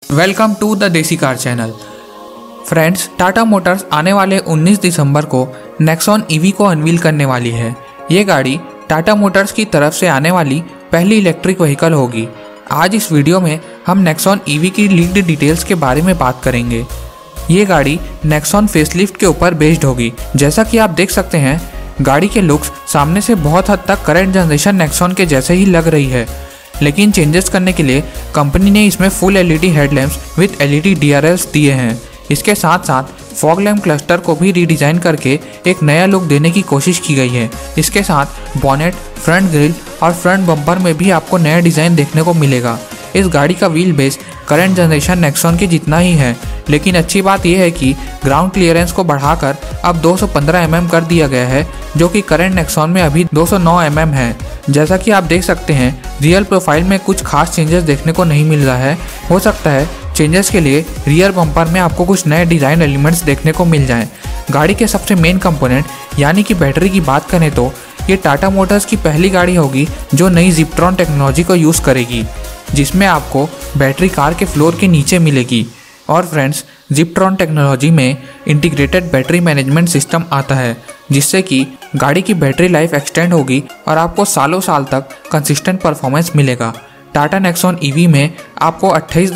Welcome to the Desi car channel. Friends, Tata motors आने वाले 19 दिसंबर को नेक्सॉन ईवी को अनवील करने वाली है। ये गाड़ी टाटा मोटर्स की तरफ से आने वाली पहली इलेक्ट्रिक व्हीकल होगी। आज इस वीडियो में हम नेक्सॉन ईवी की लीक्ड डिटेल्स के बारे में बात करेंगे। ये गाड़ी नेक्सॉन फेसलिफ्ट के ऊपर बेस्ड होगी। जैसा कि आप देख सकते हैं, गाड़ी के लुक्स सामने से बहुत हद तक करंट जनरेशन नेक्सॉन के जैसे ही लग रही है, लेकिन चेंजेस करने के लिए कंपनी ने इसमें full LED headlamps with LED DRLs दिए हैं। इसके साथ साथ फॉग लैम्प क्लस्टर को भी रीडिज़ाइन करके एक नया लुक देने की कोशिश की गई है। इसके साथ बॉनेट, फ्रंट ग्रिल और फ्रंट बम्पर में भी आपको नया डिज़ाइन देखने को मिलेगा। इस गाड़ी का wheel base current generation Nexon के जितना ही है, लेकिन अच्छी बात यह है कि ग्राउंड क्लियरेंस को बढ़ाकर अब 215 mm कर दिया गया है, जो कि करंट नेक्सॉन में अभी 209 mm है। जैसा कि आप देख सकते हैं, रियल प्रोफाइल में कुछ खास चेंजेस देखने को नहीं मिल रहा है। हो सकता है चेंजेस के लिए रियर बम्पर में आपको कुछ नए डिज़ाइन एलिमेंट्स देखने को मिल जाएं। गाड़ी के सबसे मेन कंपोनेंट यानी कि बैटरी की बात करें तो ये टाटा मोटर्स की पहली गाड़ी होगी जो नई जिप्ट्रॉन टेक्नोलॉजी को यूज़ करेगी, जिसमें आपको बैटरी कार के फ्लोर के नीचे मिलेगी। और फ्रेंड्स, जिप्ट्रॉन टेक्नोलॉजी में इंटीग्रेटेड बैटरी मैनेजमेंट सिस्टम आता है, जिससे कि गाड़ी की बैटरी लाइफ एक्सटेंड होगी और आपको सालों साल तक कंसिस्टेंट परफॉर्मेंस मिलेगा। टाटा नेक्सॉन ईवी में आपको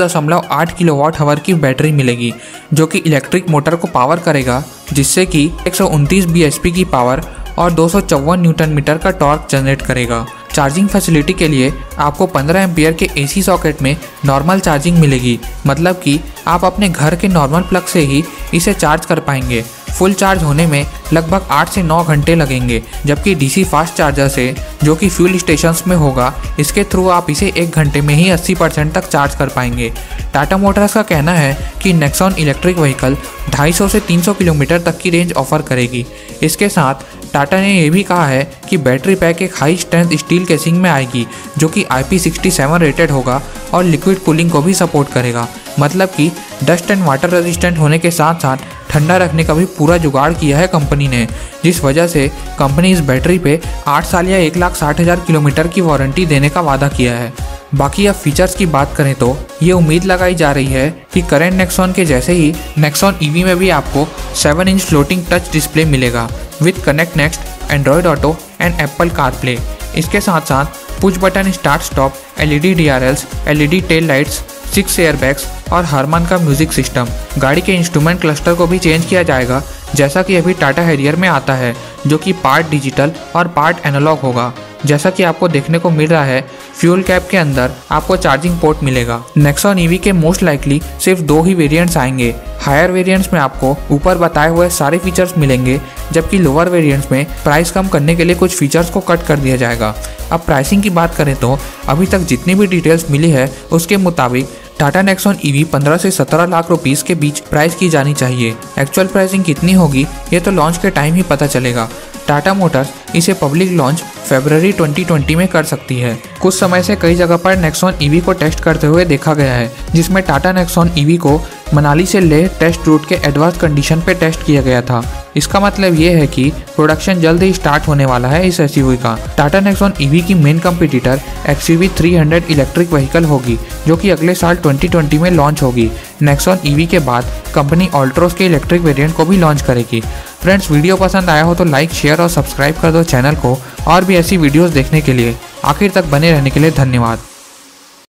28.8 किलोवाट आवर की बैटरी मिलेगी, जो कि इलेक्ट्रिक मोटर को पावर करेगा, जिससे कि 129 bhp की पावर और 254 न्यूटन मीटर का टॉर्क जनरेट करेगा। चार्जिंग फैसिलिटी के लिए आपको 15 एम्पियर के एसी सॉकेट में नॉर्मल चार्जिंग मिलेगी, मतलब कि आप अपने घर के नॉर्मल प्लग से ही इसे चार्ज कर पाएंगे। फुल चार्ज होने में लगभग 8 से 9 घंटे लगेंगे, जबकि डीसी फास्ट चार्जर से, जो कि फ्यूल स्टेशंस में होगा, इसके थ्रू आप इसे 1 घंटे में ही 80% तक चार्ज कर पाएंगे। टाटा मोटर्स का कहना है कि नेक्सॉन इलेक्ट्रिक व्हीकल 250 से 300 किलोमीटर तक की रेंज ऑफर करेगी। इसके साथ टाटा ने यह भी कहा है कि बैटरी पैक एक हाई स्ट्रेंथ स्टील केसिंग में आएगी, जो कि IP67 रेटेड होगा और लिक्विड कूलिंग को भी सपोर्ट करेगा। मतलब कि डस्ट एंड वाटर रेजिस्टेंट होने के साथ साथ ठंडा रखने का भी पूरा जुगाड़ किया है कंपनी ने, जिस वजह से कंपनी इस बैटरी पे 8 साल या 1,60,000 किलोमीटर की वारंटी देने का वादा किया है। बाकी अब फीचर्स की बात करें तो ये उम्मीद लगाई जा रही है कि करंट नेक्सॉन के जैसे ही नेक्सॉन ईवी में भी आपको 7 इंच फ्लोटिंग टच डिस्प्ले मिलेगा with connect next, Android auto and Apple CarPlay. इसके साथ साथ push button start stop, LED DRLs, LED tail lights, 6 airbags और हारमान का म्यूजिक सिस्टम। गाड़ी के इंस्ट्रूमेंट क्लस्टर को भी चेंज किया जाएगा, जैसा कि अभी टाटा हैरियर में आता है, जो कि पार्ट डिजिटल और पार्ट एनालॉग होगा। जैसा कि आपको देखने को मिल रहा है, फ्यूल कैप के अंदर आपको चार्जिंग पोर्ट मिलेगा। नेक्सॉन ईवी के मोस्ट लाइकली सिर्फ 2 ही वेरिएंट्स आएंगे। हायर वेरिएंट्स में आपको ऊपर बताए हुए सारे फीचर्स मिलेंगे, जबकि लोअर वेरिएंट्स में प्राइस कम करने के लिए कुछ फीचर्स को कट कर दिया जाएगा। अब प्राइसिंग की बात करें तो अभी तक जितनी भी डिटेल्स मिली है उसके मुताबिक टाटा नेक्सॉन ईवी 15 से 17 लाख रुपीस के बीच प्राइस की जानी चाहिए। एक्चुअल प्राइसिंग कितनी होगी ये तो लॉन्च के टाइम ही पता चलेगा। टाटा मोटर्स इसे पब्लिक लॉन्च फरवरी 2020 में कर सकती है। कुछ समय से कई जगह पर नेक्सॉन ईवी को टेस्ट करते हुए देखा गया है, जिसमें टाटा नेक्सॉन ईवी को मनाली से लेह टेस्ट रूट के एडवांस कंडीशन पे टेस्ट किया गया था। इसका मतलब ये है कि प्रोडक्शन जल्द ही स्टार्ट होने वाला है इस एसयूवी का। टाटा नेक्सॉन ईवी की main competitor XUV 300 electric vehicle होगी, जो कि अगले साल 2020 में लॉन्च होगी। नेक्सॉन ईवी के बाद कंपनी ऑल्ट्रोस के इलेक्ट्रिक वेरिएंट को भी लॉन्च करेगी। फ्रेंड्स, वीडियो पसंद आया हो तो लाइक, शेयर और सब्सक्राइब कर दो चैनल को, और भी ऐसी वीडियोस देखने के लिए। आखिर तक बने रहने के लिए धन्यवाद।